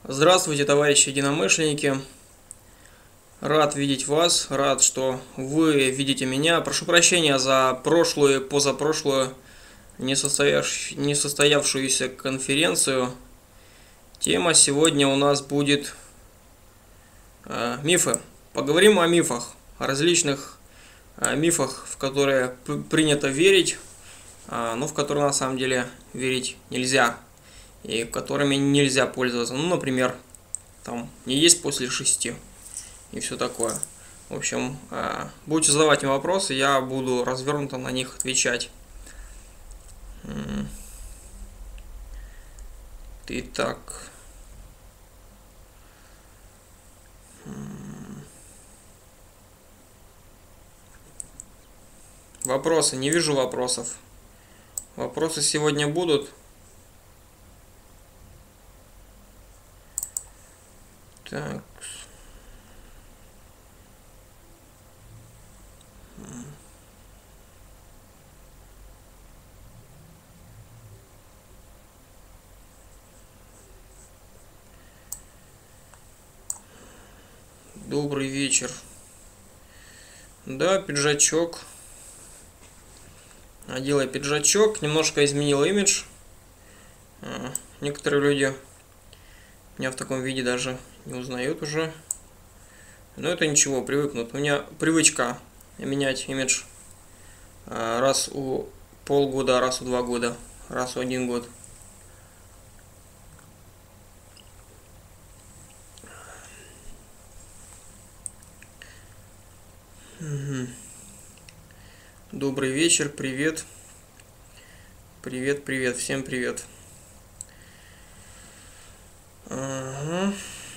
Здравствуйте, товарищи единомышленники. Рад видеть вас, рад, что вы видите меня. Прошу прощения за прошлую, позапрошлую несостоявшуюся конференцию. Тема сегодня у нас будет мифы. Поговорим о мифах, о различных мифах, в которые принято верить, но в которые на самом деле верить нельзя. И которыми нельзя пользоваться. Ну, например, там не есть после 6 и все такое. В общем, будете задавать мне вопросы, я буду развернуто на них отвечать. Итак. Вопросы. Не вижу вопросов. Вопросы сегодня будут. Так. Добрый вечер. Да, пиджачок. Одела я пиджачок, немножко изменил имидж. Некоторые люди меня в таком виде даже не узнают уже. Но это ничего, привыкнут. У меня привычка менять имидж раз у полгода, раз у 2 года, раз у 1 год. Добрый вечер, привет. Привет, привет, всем привет. Ага.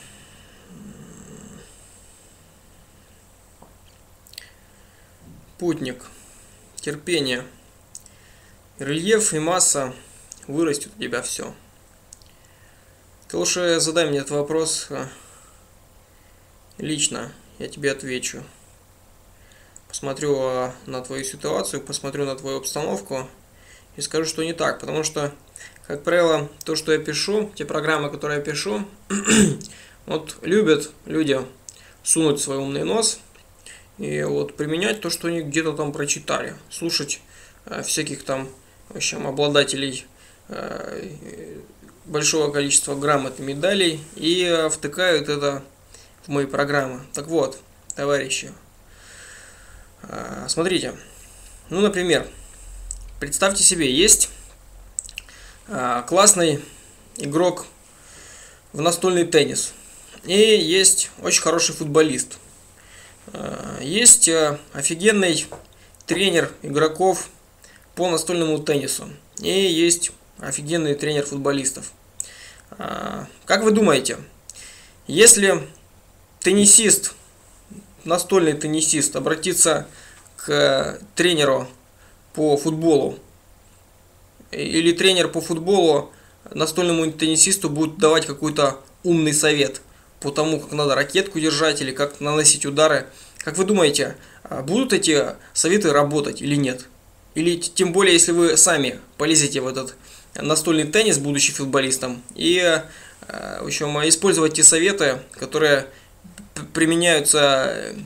Путник. Терпение. Рельеф и масса, вырастет у тебя все. Ты лучше задай мне этот вопрос лично, я тебе отвечу. Посмотрю на твою ситуацию, посмотрю на твою обстановку и скажу, что не так. Потому что, как правило, то, что я пишу, те программы, которые я пишу, вот любят люди сунуть свой умный нос и вот применять то, что они где-то там прочитали. Слушать всяких там, в общем, обладателей большого количества грамот и медалей и втыкают это в мои программы. Так вот, товарищи, смотрите, ну, например, представьте себе, есть классный игрок в настольный теннис и есть очень хороший футболист. Есть офигенный тренер игроков по настольному теннису и есть офигенный тренер футболистов. Как вы думаете, если теннисист, настольный теннисист обратиться к тренеру по футболу, или тренер по футболу настольному теннисисту будет давать какой-то умный совет по тому, как надо ракетку держать или как наносить удары, как вы думаете, будут эти советы работать или нет? Или тем более, если вы сами полезете в этот настольный теннис, будучи футболистом, и в общем, использовать те советы, которые применяются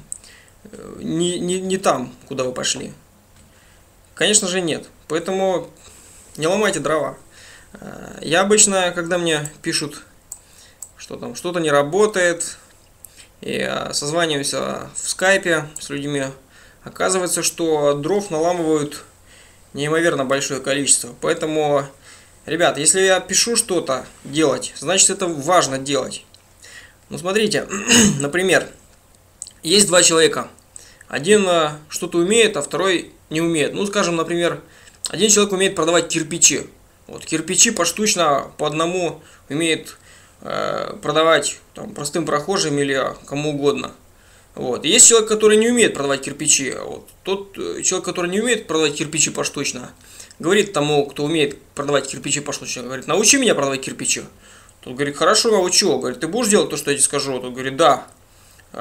не там, куда вы пошли? Конечно же нет. Поэтому не ломайте дрова. Я обычно, когда мне пишут, что там что-то не работает, и созваниваюсь в скайпе с людьми, оказывается, что дров наламывают неимоверно большое количество. Поэтому, ребят, если я пишу что-то делать, значит это важно делать. Ну смотрите, например, есть 2 человека. Один что-то умеет, а второй не умеет. Ну, скажем, например, один человек умеет продавать кирпичи. Вот, кирпичи поштучно по одному умеет продавать там, простым прохожим или кому угодно. Вот. Есть человек, который не умеет продавать кирпичи. Вот. Тот человек, который не умеет продавать кирпичи поштучно, говорит тому, кто умеет продавать кирпичи поштучно, говорит: научи меня продавать кирпичи. Тот говорит: хорошо, научу. Говорит: ты будешь делать то, что я тебе скажу? Тот говорит: да.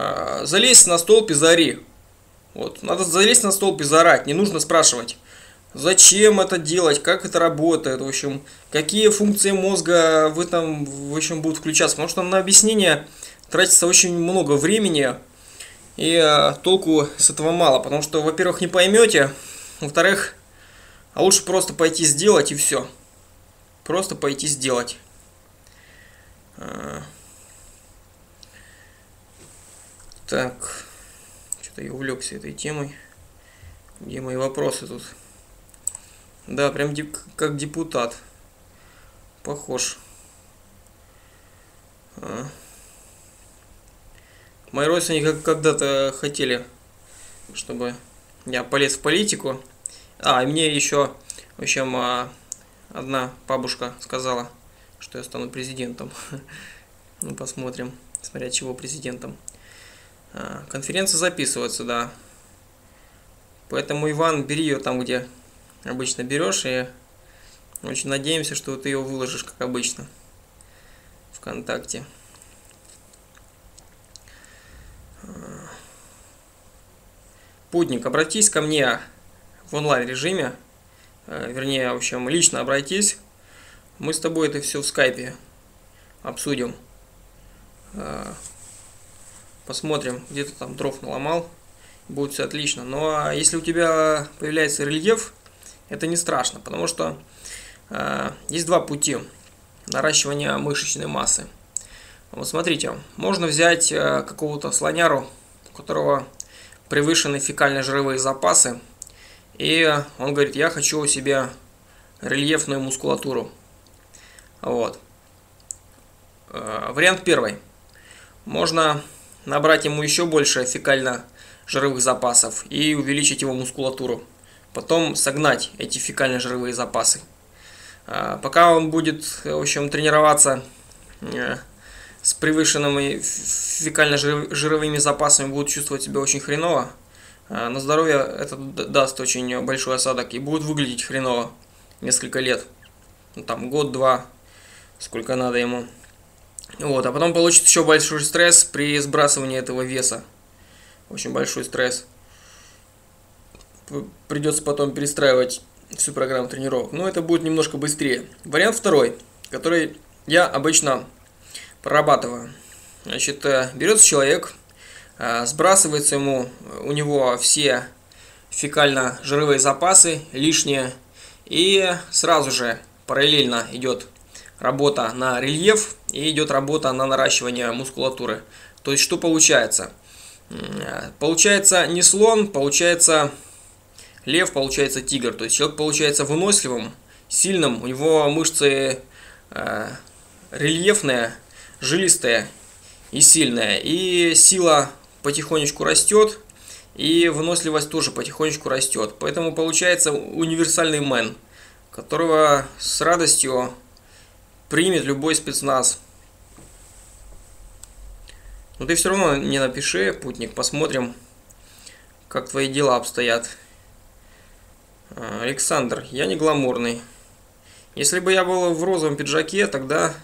Залезь на столб и заори. Вот. Надо залезть на столб и заорать, не нужно спрашивать. зачем это делать, как это работает, в общем, какие функции мозга в этом, в общем, будут включаться. Потому что на объяснение тратится очень много времени, и толку с этого мало. Потому что, во-первых, не поймете, во-вторых, а лучше просто пойти сделать и все. Просто пойти сделать. Так, что-то я увлекся этой темой. Где мои вопросы тут? Да, прям как депутат. Похож. Мои родственники когда-то хотели, чтобы я полез в политику. И мне еще, в общем, одна бабушка сказала, что я стану президентом. Ну, посмотрим, смотря чего президентом. Конференция записывается, да. Поэтому, Иван, бери ее там, где обычно берешь, и очень надеемся, что ты ее выложишь, как обычно, ВКонтакте. Путник, обратись ко мне в онлайн режиме, вернее, в общем, лично обратись. Мы с тобой это все в скайпе обсудим. Посмотрим, где ты там дров наломал. Будет все отлично. Но если у тебя появляется рельеф, это не страшно, потому что есть два пути наращивания мышечной массы. Вот смотрите, можно взять какого-то слоняру, у которого превышены фекально-жировые запасы, и он говорит: я хочу себе рельефную мускулатуру. Вот. Вариант первый. Можно набрать ему еще больше фекально-жировых запасов и увеличить его мускулатуру. Потом согнать эти фекально-жировые запасы. Пока он будет, в общем, тренироваться с превышенными фекально-жировыми запасами, будет чувствовать себя очень хреново. На здоровье это даст очень большой осадок и будет выглядеть хреново несколько лет. Ну, там год-два, сколько надо ему. Вот, а потом получит еще большой стресс при сбрасывании этого веса. Очень большой стресс. Придется потом перестраивать всю программу тренировок. Но это будет немножко быстрее. Вариант второй, который я обычно прорабатываю. Значит, берется человек, сбрасывается у него все фекально-жировые запасы лишние, и сразу же параллельно идет работа на рельеф и идет работа на наращивание мускулатуры. То есть что получается? Получается не слон, получается лев, получается тигр. То есть человек получается выносливым, сильным, у него мышцы рельефные, жилистые и сильные. И сила потихонечку растет, и выносливость тоже потихонечку растет. Поэтому получается универсальный мэн, которого с радостью примет любой спецназ. Но ты все равно мне напиши, путник, посмотрим, как твои дела обстоят. Александр, я не гламурный. Если бы я был в розовом пиджаке, тогда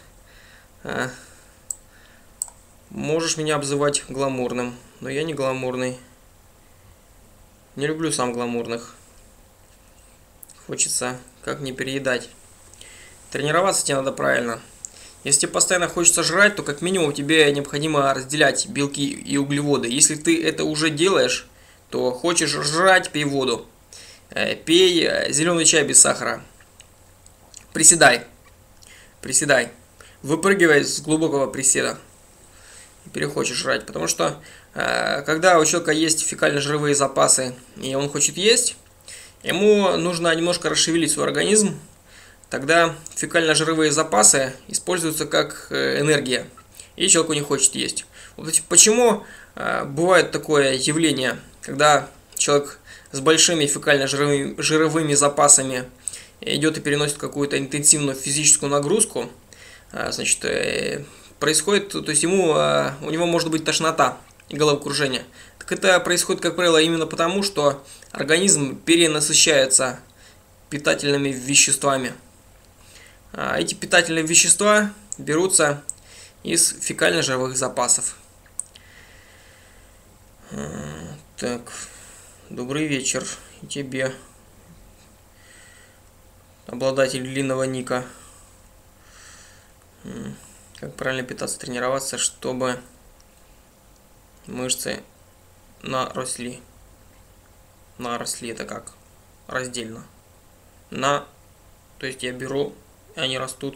можешь меня обзывать гламурным. Но я не гламурный. Не люблю сам гламурных. Хочется как не переедать. Тренироваться тебе надо правильно. Если тебе постоянно хочется жрать, то как минимум тебе необходимо разделять белки и углеводы. Если ты это уже делаешь, то хочешь жрать, пей воду. Пей зеленый чай без сахара. Приседай. Приседай. Выпрыгивай с глубокого приседа. И перехочешь жрать. Потому что когда у человека есть фекально-жировые запасы, и он хочет есть, ему нужно немножко расшевелить свой организм. Тогда фекально-жировые запасы используются как энергия, и человеку не хочет есть. Вот почему бывает такое явление, когда человек с большими фекально-жировыми запасами идет и переносит какую-то интенсивную физическую нагрузку, значит, происходит, то есть у него может быть тошнота и головокружение. Так это происходит, как правило, именно потому, что организм перенасыщается питательными веществами. Эти питательные вещества берутся из фекально-жировых запасов. Так, добрый вечер и тебе. обладатель длинного ника. Как правильно питаться, тренироваться, чтобы мышцы наросли. Наросли это как? Раздельно. То есть я беру, и они растут.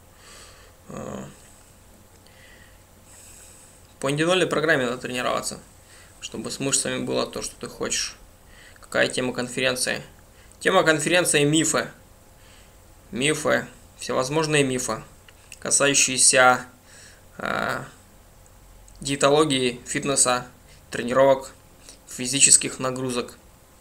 По индивидуальной программе надо тренироваться, чтобы с мышцами было то, что ты хочешь. Какая тема конференции? Тема конференции мифы. Мифы, всевозможные мифы, касающиеся диетологии, фитнеса, тренировок, физических нагрузок.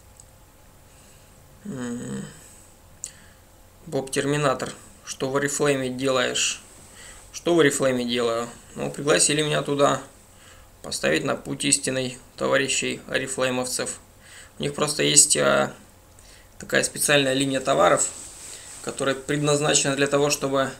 Боб Терминатор, что в Oriflame делаешь? Что в Oriflame делаю? Ну, пригласили меня туда, поставить на путь истинный товарищей орифлеймовцев. У них просто есть такая специальная линия товаров, которая предназначена для того, чтобы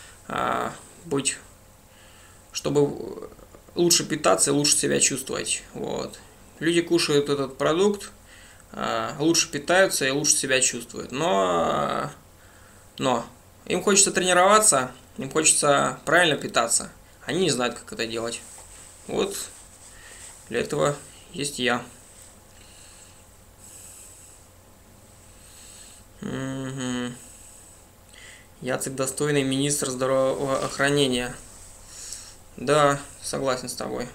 чтобы лучше питаться и лучше себя чувствовать. Вот. Люди кушают этот продукт, лучше питаются и лучше себя чувствуют. Но им хочется тренироваться, им хочется правильно питаться. Они не знают, как это делать. Вот для этого есть я. Яцек достойный министр здравоохранения. Да, согласен с тобой.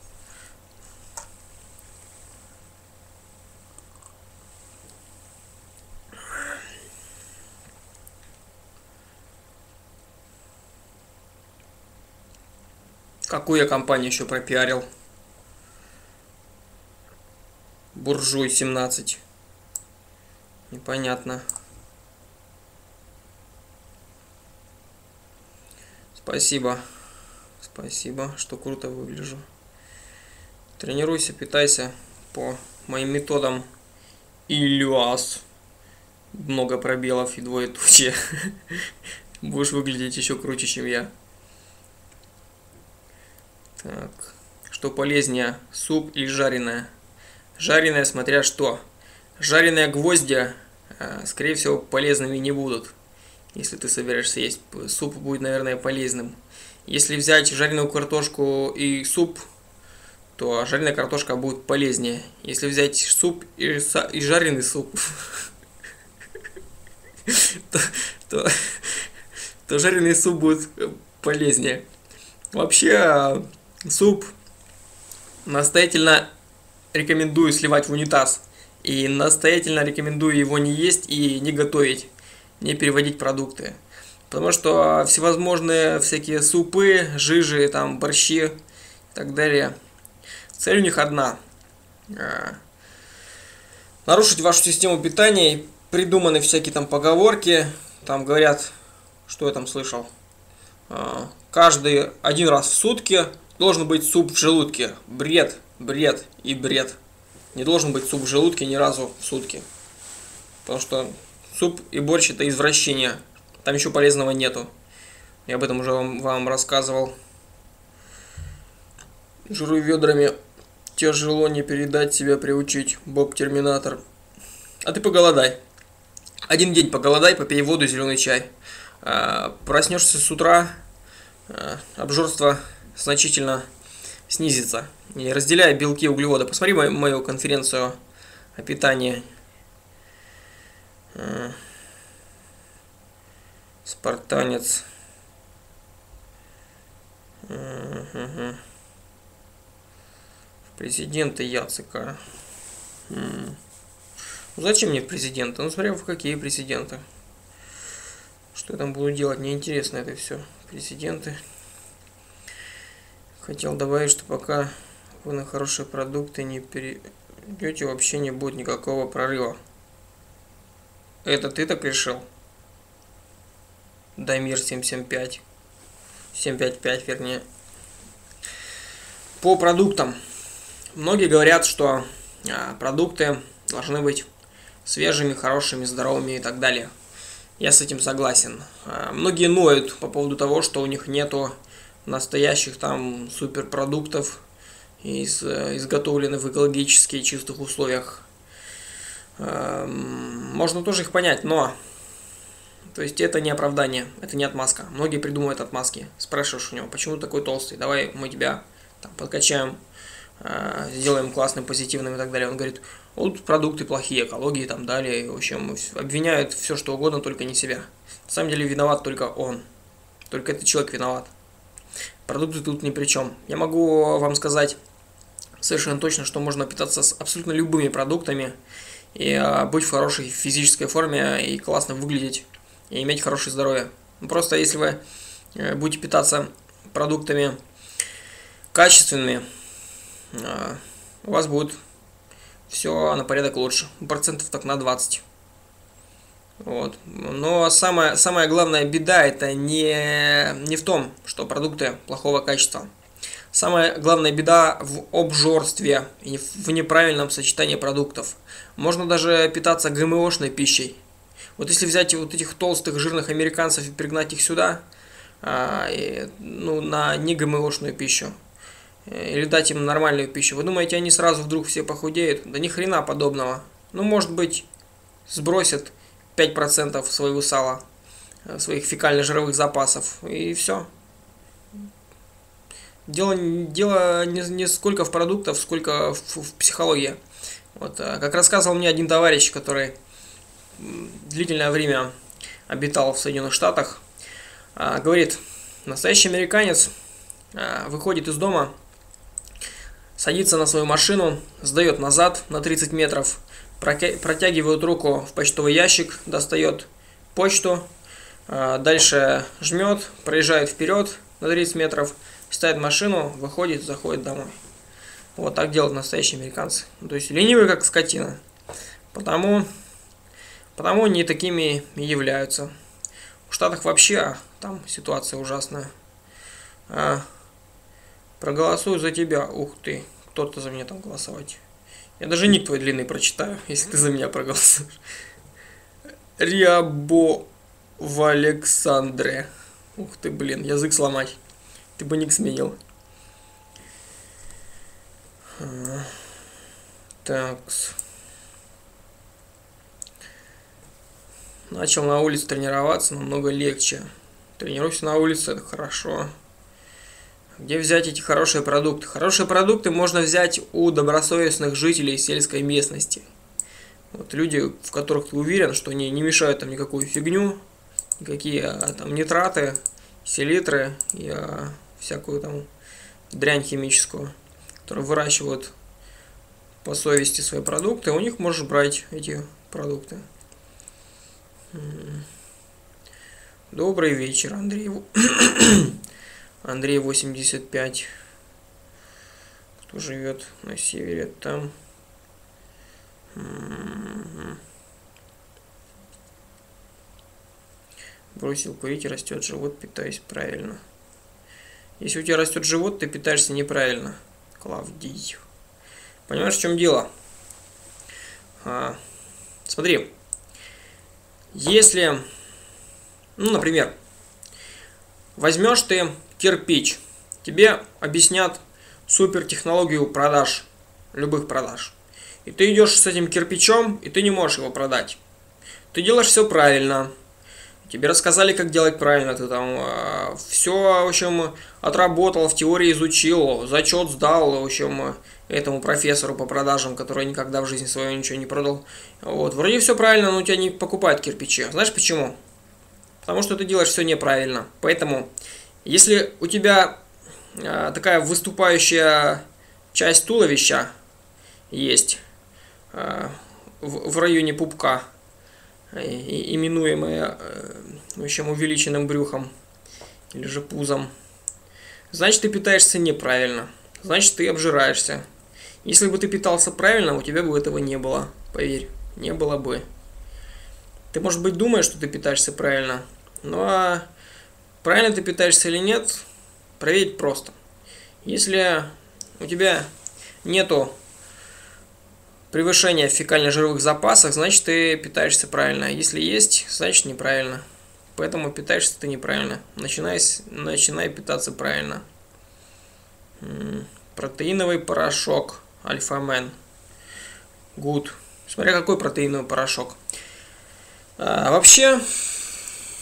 Какую я компанию еще пропиарил? Буржуй 17. Непонятно. Спасибо. Спасибо, что круто выгляжу. Тренируйся, питайся по моим методам. Ильяс. Много пробелов и двоеточие. Будешь выглядеть еще круче, чем я. Так. Что полезнее, суп или жареное? Жареное, смотря что. Жареные гвозди, скорее всего, полезными не будут. Если ты собираешься есть, суп будет, наверное, полезным. Если взять жареную картошку и суп, то жареная картошка будет полезнее. Если взять суп и жареный суп, то жареный суп будет полезнее. Вообще, суп настоятельно рекомендую сливать в унитаз. И настоятельно рекомендую его не есть и не готовить, не переводить продукты. Потому что всевозможные всякие супы, жижи, там, борщи и так далее. Цель у них одна. Нарушить вашу систему питания. Придуманы всякие там поговорки. Там говорят, что я там слышал. Каждый один раз в сутки должен быть суп в желудке. Бред, бред и бред. Не должен быть суп в желудке ни разу в сутки. Потому что суп и борщ это извращение. Там еще полезного нету. Я об этом уже вам рассказывал. Жру ведрами. Тяжело не передать, себя приучить. Боб Терминатор. А ты поголодай. Один день поголодай, попей воду, зеленый чай. Проснешься с утра, обжорство значительно снизится. И разделяй белки и углеводы. Посмотри мою конференцию о питании. Спартанец. Президенты Яцека. Зачем мне президенты? Ну, смотря в какие президенты. Что я там буду делать? Мне интересно это все. Президенты. Хотел добавить, что пока вы на хорошие продукты не перейдете, вообще не будет никакого прорыва. Это ты так решил? Дамир 775. 755, вернее. По продуктам. Многие говорят, что продукты должны быть свежими, хорошими, здоровыми и так далее. Я с этим согласен. Многие ноют по поводу того, что у них нету настоящих там суперпродуктов, изготовленных в экологически чистых условиях. Можно тоже их понять, но То есть это не оправдание, это не отмазка. Многие придумывают отмазки. Спрашиваешь у него, почему ты такой толстый? Давай мы тебя там подкачаем, сделаем классным, позитивным и так далее. Он говорит, вот продукты плохие, экологии и там далее. В общем, обвиняют все, что угодно, только не себя. На самом деле виноват только он. Только этот человек виноват. Продукты тут ни при чем. Я могу вам сказать совершенно точно, что можно питаться с абсолютно любыми продуктами и быть в хорошей физической форме и классно выглядеть и иметь хорошее здоровье. Просто если вы будете питаться продуктами качественными, у вас будет все на порядок лучше. Процентов так на 20. Вот. Но самая главная беда это не в том, что продукты плохого качества. Самая главная беда в обжорстве и в неправильном сочетании продуктов. Можно даже питаться ГМОшной пищей. Вот если взять вот этих толстых жирных американцев и пригнать их сюда, на не ГМОшную пищу, или дать им нормальную пищу, вы думаете, они сразу вдруг все похудеют? Да ни хрена подобного. Ну, может быть, сбросят 5% своего сала, своих фекально-жировых запасов, и все. Дело не сколько в продуктах, сколько в психологии. Вот, как рассказывал мне один товарищ, который длительное время обитал в Соединенных Штатах, говорит, настоящий американец выходит из дома, садится на свою машину, сдает назад на 30 метров, протягивает руку в почтовый ящик, достает почту, дальше жмет, проезжает вперед на 30 метров, ставит машину, выходит, заходит домой. Вот так делают настоящие американцы. То есть ленивые, как скотина. Потому они такими и являются. В Штатах вообще там ситуация ужасная. Проголосую за тебя. Ух ты, кто-то за меня там голосовать. Я даже ник твой длинный прочитаю, если ты за меня проголосуешь. Рябо в Александре. Ух ты, блин, язык сломать. Ты бы ник сменил. Такс. Начал на улице тренироваться, намного легче. Тренируйся на улице, это хорошо. Где взять эти хорошие продукты? Хорошие продукты можно взять у добросовестных жителей сельской местности. Вот люди, в которых ты уверен, что они не мешают там никакую фигню, никакие там нитраты, селитры и всякую там дрянь химическую, которые выращивают по совести свои продукты, у них можешь брать эти продукты. Добрый вечер, Андрей. Андрей 85. Кто живет на севере там? Бросил курить, растет живот, питаюсь правильно. Если у тебя растет живот, ты питаешься неправильно. Клавдий. Понимаешь, в чем дело? Смотри. Если, например, возьмешь ты кирпич, тебе объяснят супер технологию продаж, любых продаж. И ты идешь с этим кирпичом, и ты не можешь его продать. Ты делаешь все правильно. Тебе рассказали, как делать правильно. Ты там все, в общем, отработал, в теории изучил, зачет сдал, в общем, этому профессору по продажам, который никогда в жизни своей ничего не продал. Вот, вроде все правильно, но у тебя не покупают кирпичи. Знаешь почему? Потому что ты делаешь все неправильно. Поэтому, если у тебя такая выступающая часть туловища есть в районе пупка, именуемая, в общем, увеличенным брюхом или же пузом, значит, ты питаешься неправильно. Значит, ты обжираешься. Если бы ты питался правильно, у тебя бы этого не было. Поверь, не было бы. Ты, может быть, думаешь, что ты питаешься правильно, но правильно ты питаешься или нет, проверить просто. Если у тебя нету превышения в фекально-жировых запасах, значит, ты питаешься правильно. Если есть, значит, неправильно. Поэтому питаешься ты неправильно. Начинай питаться правильно. Протеиновый порошок Альфа-Мен. Good. Смотря какой протеиновый порошок. Вообще,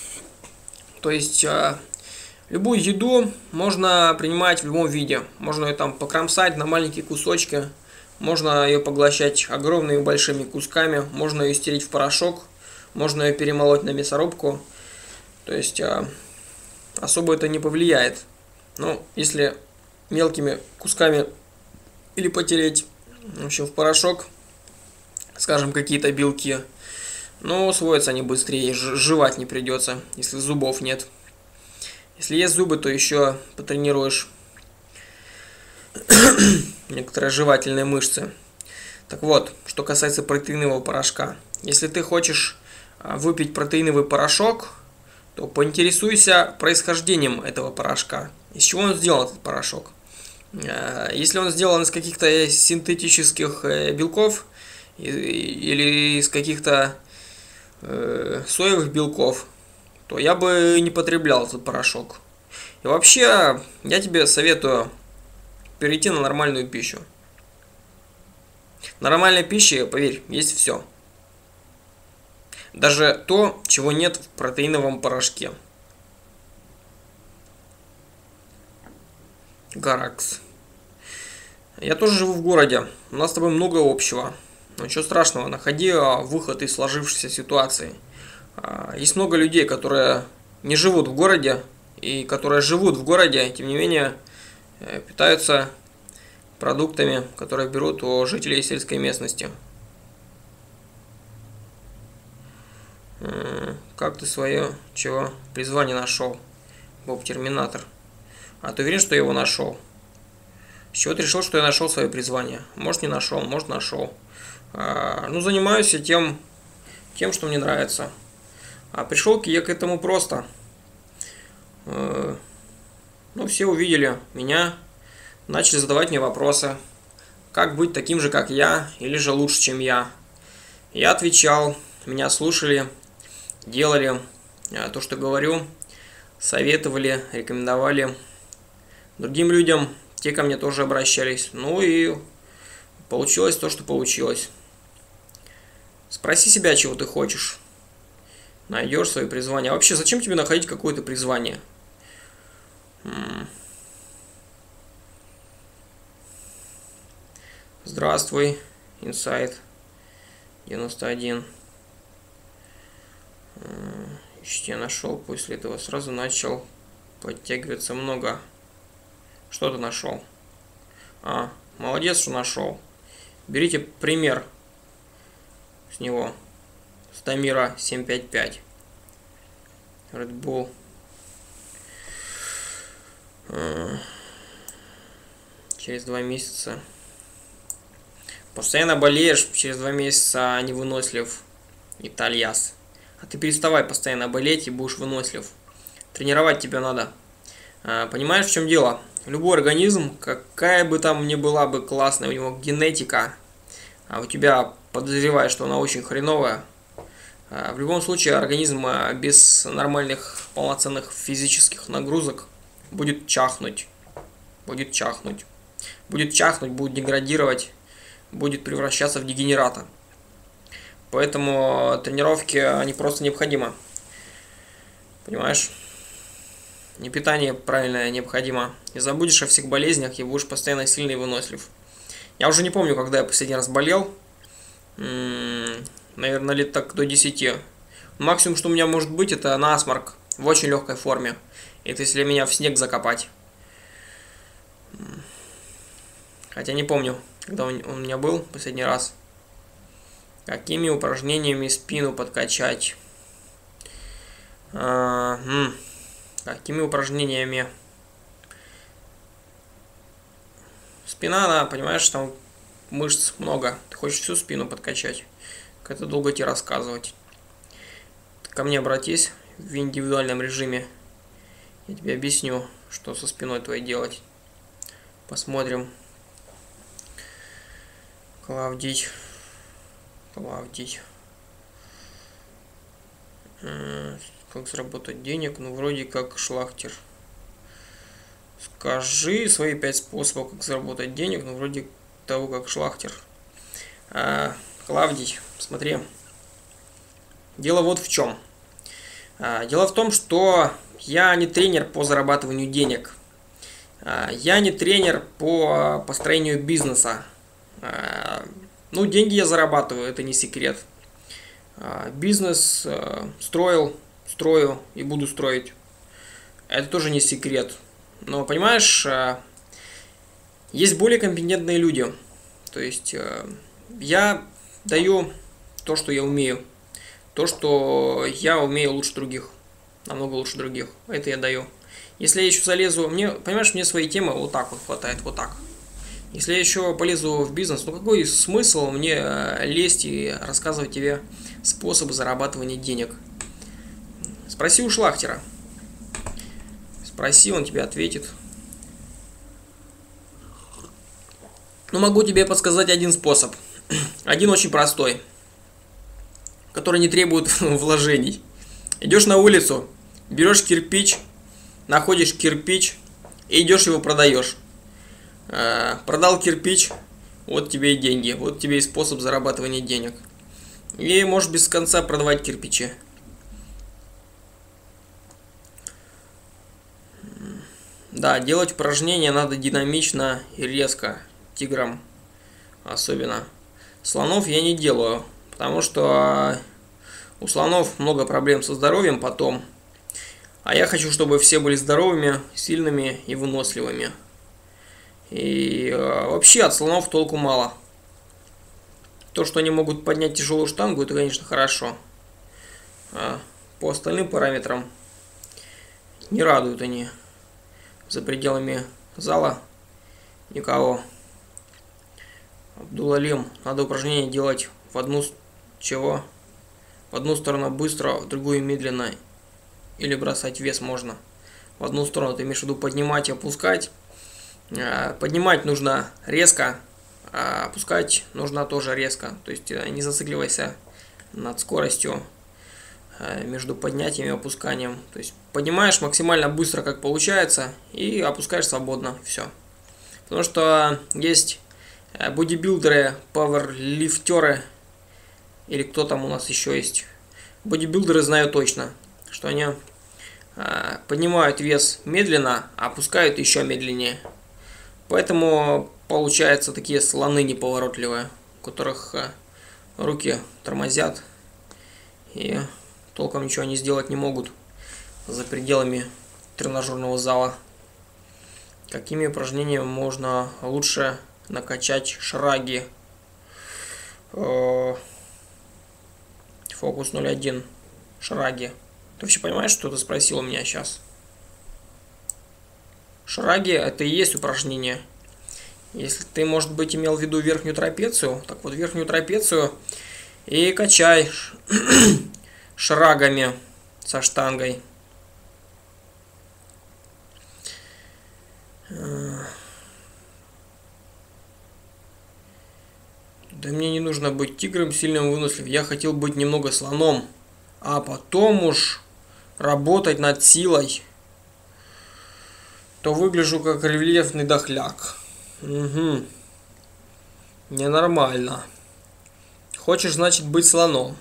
То есть любую еду можно принимать в любом виде. Можно ее там покромсать на маленькие кусочки, можно ее поглощать огромными большими кусками, можно ее стереть в порошок, можно ее перемолоть на мясорубку. То есть особо это не повлияет. Ну, если мелкими кусками или потереть, в общем, в порошок, скажем, какие-то белки, но усвоятся они быстрее, жевать не придется, если зубов нет. Если есть зубы, то еще потренируешь некоторые жевательные мышцы. Так вот, что касается протеинового порошка. Если ты хочешь выпить протеиновый порошок, то поинтересуйся происхождением этого порошка. Из чего он сделан, этот порошок. Если он сделан из каких-то синтетических белков или из каких-то соевых белков, то я бы не потреблял этот порошок. И вообще, я тебе советую перейти на нормальную пищу. На нормальной пище, поверь, есть все. Даже то, чего нет в протеиновом порошке. Гаракс. Я тоже живу в городе. У нас с тобой много общего. Но ничего страшного, находи выход из сложившейся ситуации. Есть много людей, которые не живут в городе, и которые живут в городе, тем не менее, питаются продуктами, которые берут у жителей сельской местности. Как ты свое призвание нашел, Боб Терминатор? А ты уверен, что я его нашел? С чего ты решил, что я нашел свое призвание? Может, не нашел, может, нашел. Ну, занимаюсь я тем, что мне нравится. А пришел я к этому просто. Ну, все увидели меня, начали задавать мне вопросы. Как быть таким же, как я, или же лучше, чем я? Я отвечал, меня слушали, делали то, что говорю, советовали, рекомендовали другим людям. Те ко мне тоже обращались. Ну и получилось то, что получилось. Спроси себя, чего ты хочешь. Найдешь свое призвание. А вообще, зачем тебе находить какое-то призвание? Здравствуй, Инсайт 91. Ищите, я нашел. После этого сразу начал подтягиваться много. Что ты нашел? Молодец, что нашел. Берите пример с него. Стамира 755. Red Bull. Через 2 месяца. Постоянно болеешь, через 2 месяца невынослив. Итальяс. А ты переставай постоянно болеть и будешь вынослив. Тренировать тебя надо. Понимаешь, в чем дело? Любой организм, какая бы там ни была бы классная у него генетика, а у тебя подозреваешь, что она очень хреновая, в любом случае организм без нормальных полноценных физических нагрузок будет чахнуть. Будет чахнуть. Будет чахнуть, будет деградировать, будет превращаться в дегенерата. Поэтому тренировки, они просто необходимы. Понимаешь? И питание правильное необходимо. И забудешь о всех болезнях, и будешь постоянно сильный и вынослив. Я уже не помню, когда я последний раз болел. Наверное, лет так до 10. Максимум, что у меня может быть, это насморк. В очень легкой форме. Это если меня в снег закопать. Хотя не помню, когда он у меня был последний раз. Какими упражнениями спину подкачать? Какими упражнениями? Спина, она, понимаешь, там мышц много. Ты хочешь всю спину подкачать. Как это долго тебе рассказывать. Ты ко мне обратись в индивидуальном режиме. Я тебе объясню, что со спиной твоей делать. Посмотрим. Клавдий. Как заработать денег? Ну, вроде как Шлахтер. Скажи свои 5 способов, как заработать денег, ну, вроде того, как Шлахтер. Клавдий, смотри. Дело вот в чем. Дело в том, что Я не тренер по зарабатыванию денег. Я не тренер по построению бизнеса. Ну, деньги я зарабатываю, это не секрет. Бизнес строил, строю и буду строить. Это тоже не секрет. Но, понимаешь, есть более компетентные люди. То есть, я даю то, что я умею. То, что я умею лучше других. Намного лучше других. Это я даю. Если я еще залезу, понимаешь, мне свои темы вот так вот хватает, вот так. Если я еще полезу в бизнес, ну какой смысл мне лезть и рассказывать тебе способы зарабатывания денег? Спроси у Шлахтера. Спроси, он тебе ответит. Ну, могу тебе подсказать один способ. Один очень простой, который не требует вложений. Идешь на улицу, берешь кирпич, находишь кирпич и идешь его продаешь. Продал кирпич, вот тебе и деньги, вот тебе и способ зарабатывания денег. И можешь без конца продавать кирпичи. Да, делать упражнения надо динамично и резко, тиграм особенно. Слонов я не делаю, потому что у слонов много проблем со здоровьем потом. А я хочу, чтобы все были здоровыми, сильными и выносливыми. И вообще от слонов толку мало. То, что они могут поднять тяжелую штангу, это, конечно, хорошо. По остальным параметрам не радуют они. За пределами зала никого. Абдул-Алим, надо упражнение делать в одну сторону быстро, в другую медленно. Или бросать вес можно. В одну сторону, ты имеешь в виду поднимать и опускать. Поднимать нужно резко, а опускать нужно тоже резко. То есть не зацикливайся над скоростью между поднятием и опусканием. То есть поднимаешь максимально быстро, как получается, и опускаешь свободно. Все. Потому что есть бодибилдеры, пауэрлифтеры, или кто там у нас еще есть. Бодибилдеры знают точно, что они поднимают вес медленно, а опускают еще медленнее. Поэтому получаются такие слоны неповоротливые, у которых руки тормозят и толком ничего они сделать не могут за пределами тренажерного зала. Какими упражнениями можно лучше накачать шраги? Фокус 01. Шраги. Ты вообще понимаешь, что ты спросил у меня сейчас? Шраги это и есть упражнение. Если ты, может быть, имел в виду верхнюю трапецию, так вот верхнюю трапецию и качай шрагами со штангой. Да мне не нужно быть тигром, сильным, выносливым. Я хотел быть немного слоном, а потом уж работать над силой. То выгляжу как рельефный дохляк. Угу. Ненормально. Хочешь, значит, быть слоном.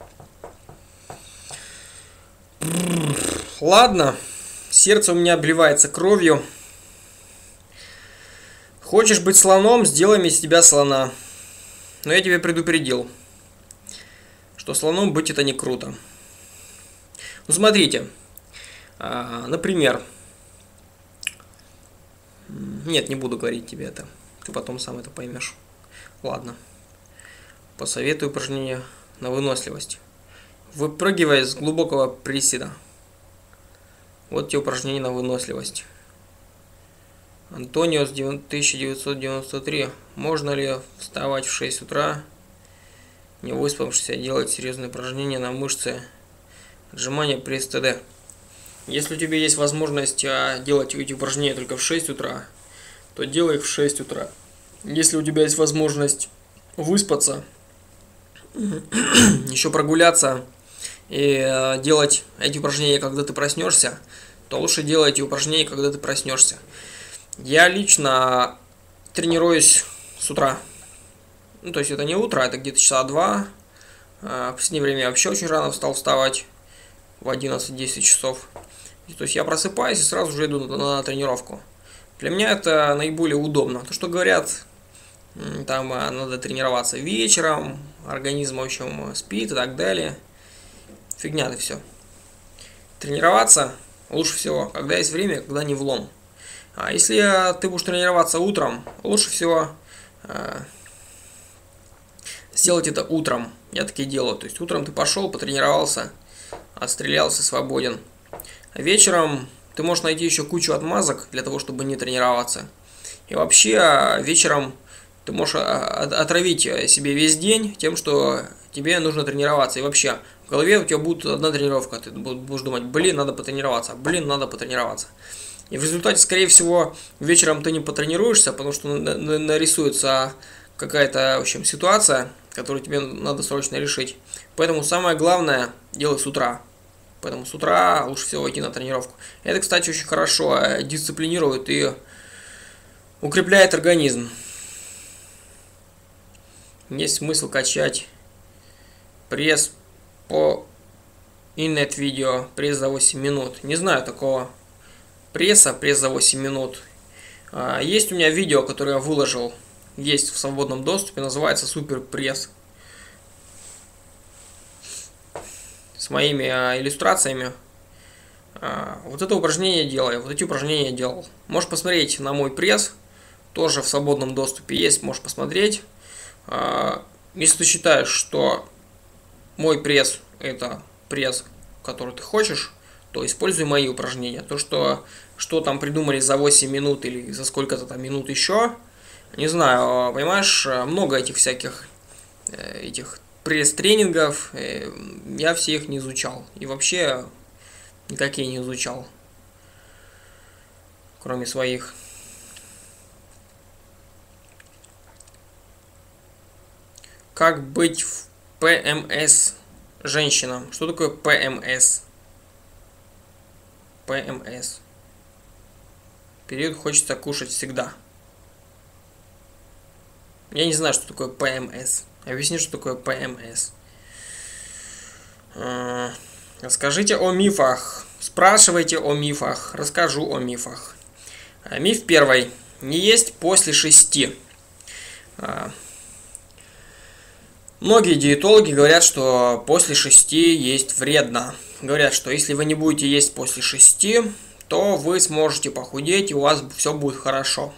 Ладно. Сердце у меня обливается кровью. Хочешь быть слоном, сделаем из тебя слона. Но я тебе предупредил, что слоном быть это не круто. Ну, смотрите. Например... Нет, не буду говорить тебе это. Ты потом сам это поймешь. Ладно. Посоветую упражнение на выносливость. Выпрыгивай с глубокого приседа. Вот те упражнения на выносливость. Антонио 1993. Можно ли вставать в 6 утра, не выспавшись, а делать серьезные упражнения на мышцы отжимания пресс ТД? Если у тебя есть возможность делать эти упражнения только в 6 утра, то делай их в 6 утра. Если у тебя есть возможность выспаться, еще прогуляться и делать эти упражнения, когда ты проснешься, то лучше делай эти упражнения, когда ты проснешься. Я лично тренируюсь с утра. Ну, то есть это не утро, это где-то часа 2. В последнее время я вообще очень рано стал вставать. В 11-10 часов. То есть я просыпаюсь и сразу же иду на тренировку. Для меня это наиболее удобно. То, что говорят, там надо тренироваться вечером, организм, в общем, спит и так далее. Фигня это все. Тренироваться лучше всего, когда есть время, когда не влом. А если ты будешь тренироваться утром, лучше всего сделать это утром. Я так и делаю. То есть утром ты пошел, потренировался, отстрелялся, свободен. А вечером ты можешь найти еще кучу отмазок для того, чтобы не тренироваться. И вообще вечером ты можешь отравить себе весь день тем, что тебе нужно тренироваться. И вообще в голове у тебя будет одна тренировка. Ты будешь думать, блин, надо потренироваться, блин, надо потренироваться. И в результате, скорее всего, вечером ты не потренируешься, потому что нарисуется какая-то, в общем, ситуация, которую тебе надо срочно решить. Поэтому самое главное делай с утра. Поэтому с утра лучше всего идти на тренировку. Это, кстати, очень хорошо дисциплинирует и укрепляет организм. Есть смысл качать пресс по инет видео, пресс за 8 минут. Не знаю такого пресс за 8 минут. Есть у меня видео, которое я выложил, есть в свободном доступе, называется Супер пресс. С моими иллюстрациями. Вот это упражнение делаю, вот эти упражнения делал. Можешь посмотреть на мой пресс, тоже в свободном доступе есть, можешь посмотреть. Если ты считаешь, что мой пресс это пресс, который ты хочешь, то используй мои упражнения. То, что там придумали за 8 минут или за сколько-то там минут еще, не знаю, понимаешь, много этих всяких этих пресс-тренингов, я все их не изучал. И вообще никакие не изучал, кроме своих. Как быть в ПМС женщинам? Что такое ПМС? ПМС. Период хочется кушать всегда. Я не знаю, что такое ПМС. Объясни, что такое ПМС. Расскажите о мифах. Спрашивайте о мифах. Расскажу о мифах. Миф первый. Не есть после 6. Многие диетологи говорят, что после 6 есть вредно. Говорят, что если вы не будете есть после 6, то вы сможете похудеть и у вас все будет хорошо.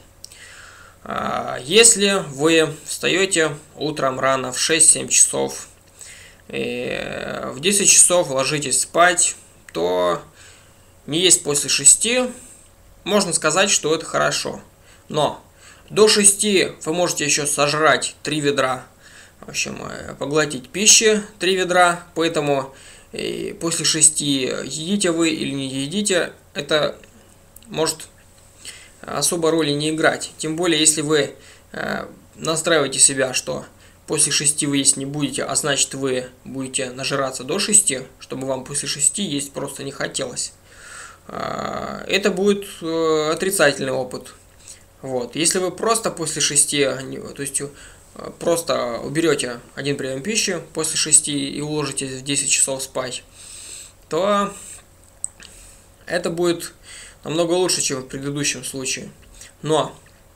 Если вы встаете утром рано в 6-7 часов, и в 10 часов ложитесь спать, то не есть после 6, можно сказать, что это хорошо. Но до 6 вы можете еще сожрать 3 ведра, в общем, поглотить пищи 3 ведра, поэтому после 6 едите вы или не едите, это может особо роли не играть. Тем более, если вы настраиваете себя, что после 6 вы есть не будете, а значит вы будете нажираться до 6, чтобы вам после 6 есть просто не хотелось. Это будет отрицательный опыт. Вот. Если вы просто после 6, то есть просто уберете один прием пищи после 6 и уложитесь в 10 часов спать, то это будет намного лучше, чем в предыдущем случае. Но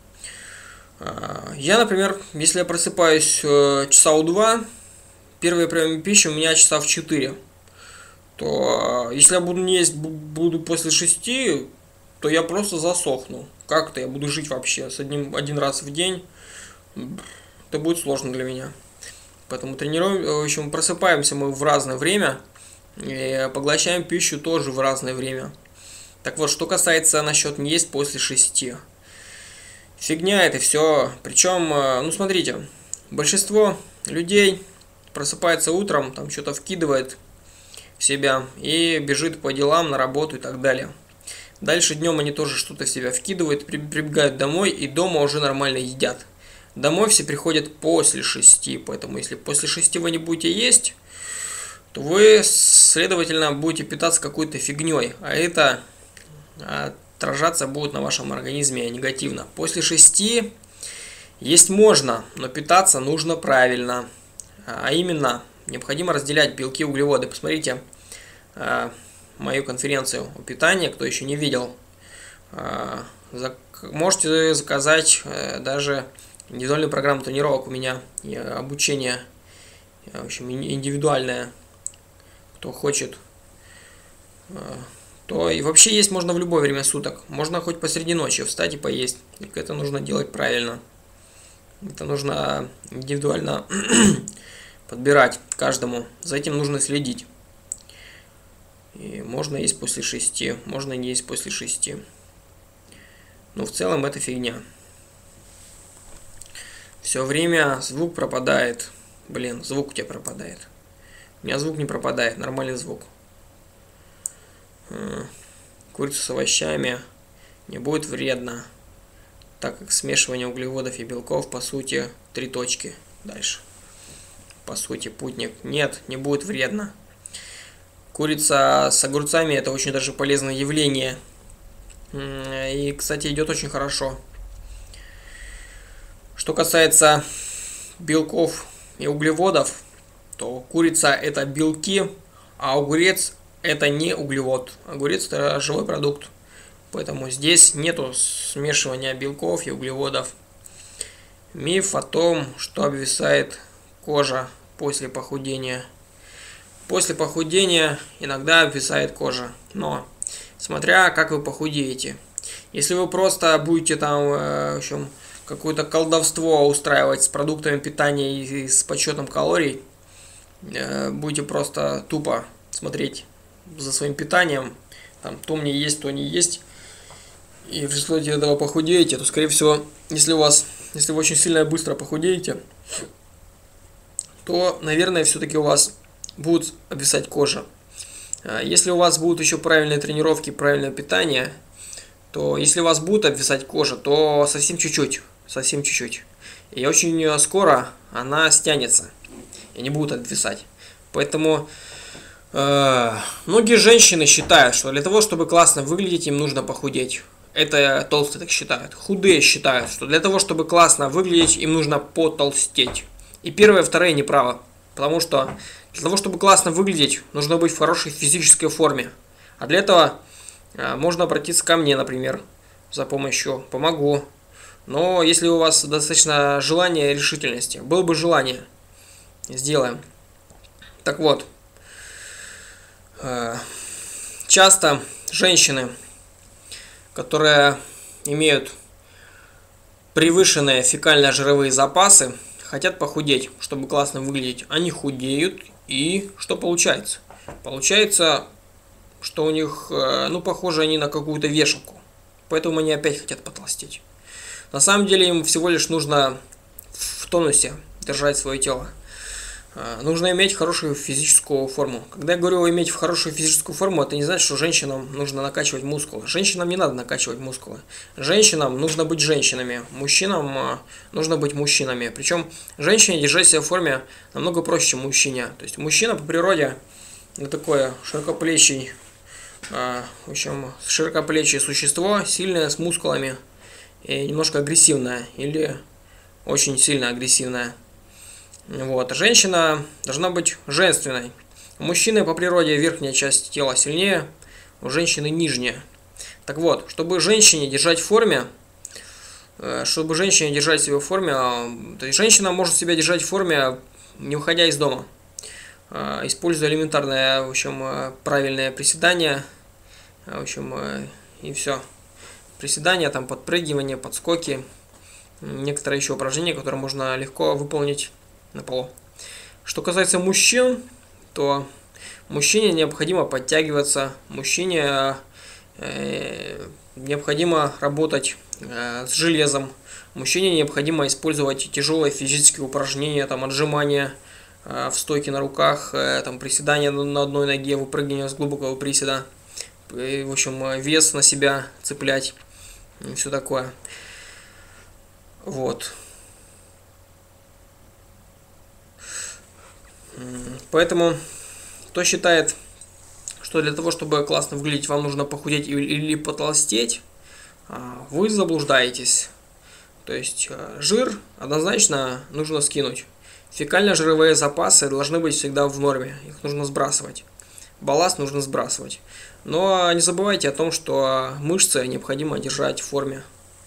я, например, если я просыпаюсь часа у 2, первый прием пищи у меня часа в 4, то если я буду не есть буду после 6, то я просто засохну. Как-то я буду жить вообще с один раз в день. Это будет сложно для меня. Поэтому тренируем, в общем, просыпаемся мы в разное время и поглощаем пищу тоже в разное время. Так вот, что касается насчет не есть после 6. Фигня это все. Причем, ну смотрите, большинство людей просыпается утром, там что-то вкидывает в себя и бежит по делам, на работу и так далее. Дальше днем они тоже что-то в себя вкидывают, прибегают домой и дома уже нормально едят. Домой все приходят после 6, поэтому если после 6 вы не будете есть, то вы, следовательно, будете питаться какой-то фигней, а это отражаться будет на вашем организме негативно. После 6 есть можно, но питаться нужно правильно. А именно, необходимо разделять белки и углеводы. Посмотрите, мою конференцию о питании, кто еще не видел, можете заказать даже индивидуальную программу тренировок у меня и обучение, в общем, индивидуальное, кто хочет. То и вообще есть можно в любое время суток. Можно хоть посреди ночи встать и поесть. Только это нужно делать правильно. Это нужно индивидуально подбирать каждому. За этим нужно следить. И можно есть после 6, можно не есть после 6. Но в целом это фигня. Все время звук пропадает. Блин, звук у тебя пропадает. У меня звук не пропадает, нормальный звук. Курицу с овощами не будет вредно, так как смешивание углеводов и белков, по сути, 3 точки. Дальше. По сути, путник. Нет, не будет вредно. Курица с огурцами — это очень даже полезное явление. И, кстати, идет очень хорошо. Что касается белков и углеводов, то курица — это белки, а огурец — это не углевод. Огурец — это живой продукт. Поэтому здесь нету смешивания белков и углеводов. Миф о том, что обвисает кожа после похудения. После похудения иногда обвисает кожа. Но смотря как вы похудеете. Если вы просто будете там, в общем, какое-то колдовство устраивать с продуктами питания и с подсчетом калорий, будете просто тупо смотреть за своим питанием, там, то мне есть, то не есть, и в результате этого похудеете, то, скорее всего, если вы очень сильно и быстро похудеете, то, наверное, все-таки у вас будет обвисать кожа. Если у вас будут еще правильные тренировки, правильное питание, то если у вас будет обвисать кожа, то совсем чуть-чуть. И очень скоро она стянется и не будет обвисать. Поэтому многие женщины считают, что для того, чтобы классно выглядеть, им нужно похудеть. Это толстые так считают. Худые считают, что для того, чтобы классно выглядеть, им нужно потолстеть. И первое, и второе неправо. Потому что для того, чтобы классно выглядеть, нужно быть в хорошей физической форме. А для этого можно обратиться ко мне, например, за помощью. Помогу. Но если у вас достаточно желания и решительности, было бы желание, сделаем. Так вот, часто женщины, которые имеют превышенные фекально-жировые запасы, хотят похудеть, чтобы классно выглядеть. Они худеют, и что получается? Получается, что у них, похоже они на какую-то вешалку. Поэтому они опять хотят потолстеть. На самом деле им всего лишь нужно в тонусе держать свое тело. Нужно иметь хорошую физическую форму. Когда я говорю иметь хорошую физическую форму, это не значит, что женщинам нужно накачивать мускулы. Женщинам не надо накачивать мускулы. Женщинам нужно быть женщинами. Мужчинам нужно быть мужчинами. Причем женщине держать себя в форме намного проще, чем мужчине. То есть мужчина по природе такое широкоплечий, широкоплечье существо, сильное, с мускулами и немножко агрессивное или очень сильно агрессивное. Вот. Женщина должна быть женственной. У мужчины по природе верхняя часть тела сильнее, у женщины нижняя. Так вот, чтобы женщине держать себя в форме, то есть женщина может себя держать в форме, не выходя из дома, используя элементарное, в общем, правильное приседание, в общем, и все. Приседания, там, подпрыгивания, подскоки, некоторые еще упражнения, которые можно легко выполнить на полу. Что касается мужчин, то мужчине необходимо подтягиваться, мужчине необходимо работать с железом, мужчине необходимо использовать тяжелые физические упражнения, там, отжимания в стойке на руках, там, приседания на одной ноге, выпрыгивание с глубокого приседа, в общем, вес на себя цеплять и все такое. Вот. Поэтому, кто считает, что для того, чтобы классно выглядеть, вам нужно похудеть или потолстеть, вы заблуждаетесь. То есть жир однозначно нужно скинуть. Фекально-жировые запасы должны быть всегда в норме, их нужно сбрасывать. балласт нужно сбрасывать. Но не забывайте о том, что мышцы необходимо держать в форме.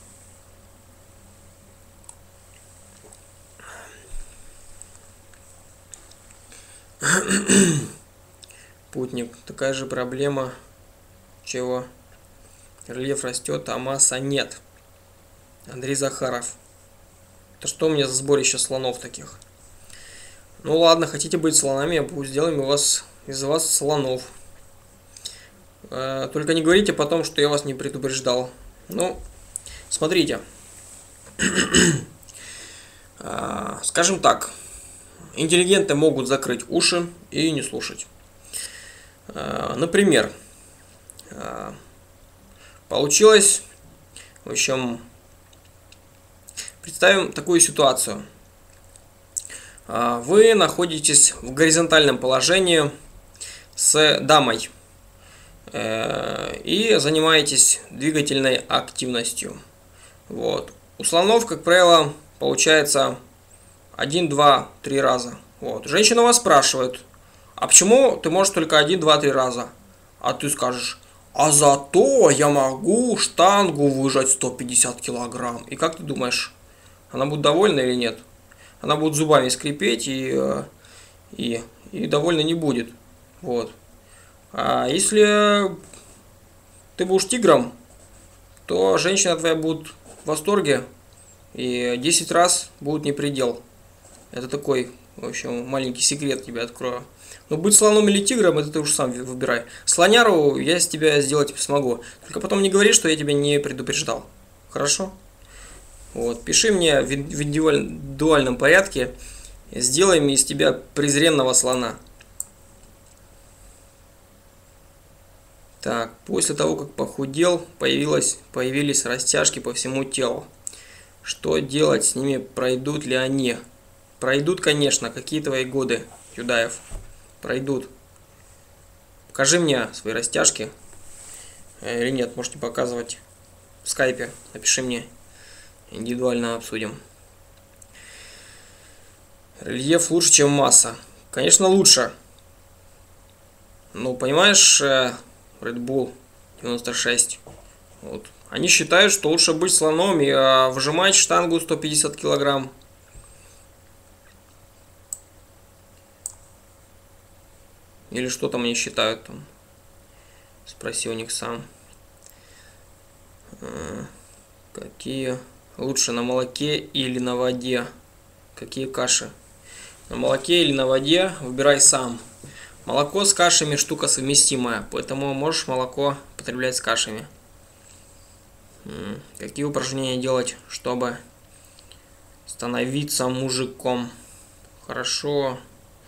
Путник. Такая же проблема. Чего? Рельеф растет, а масса нет. Андрей Захаров. Это что у меня за сборище слонов таких? Ну ладно, хотите быть слонами, сделаем из вас слонов. Только не говорите потом, что я вас не предупреждал. Ну, смотрите. Скажем так. Интеллигенты могут закрыть уши и не слушать. Например, получилось, в общем, представим такую ситуацию. Вы находитесь в горизонтальном положении с дамой и занимаетесь двигательной активностью. Вот. У слонов, как правило, получается 1, 2, 3 раза. Вот. Женщина вас спрашивает, а почему ты можешь только 1, 2, 3 раза? А ты скажешь, а зато я могу штангу выжать 150 килограмм. И как ты думаешь, она будет довольна или нет? Она будет зубами скрипеть и довольна не будет. Вот. А если ты будешь тигром, то женщина твоя будет в восторге и 10 раз будет не предел. Это такой, в общем, маленький секрет тебе открою. Но быть слоном или тигром, это ты уж сам выбирай. Слоняру я из тебя сделать смогу. Только потом не говори, что я тебя не предупреждал. Хорошо? Вот. Пиши мне в индивидуальном порядке. Сделаем из тебя презренного слона. Так, после того, как похудел, появились растяжки по всему телу. Что делать с ними? Пройдут ли они? Пройдут, конечно. Какие твои годы, Юдаев? Пройдут. Покажи мне свои растяжки. Или нет, можете показывать в скайпе. Напиши мне. Индивидуально обсудим. Рельеф лучше, чем масса. Конечно, лучше. Ну, понимаешь, Red Bull 96. Вот. Они считают, что лучше быть слоном и выжимать штангу 150 килограмм. Или что там они считают там? Спроси у них сам. Какие лучше, на молоке или на воде? Какие каши? На молоке или на воде выбирай сам. Молоко с кашами штука совместимая, поэтому можешь молоко потреблять с кашами. Какие упражнения делать, чтобы становиться мужиком? Хорошо.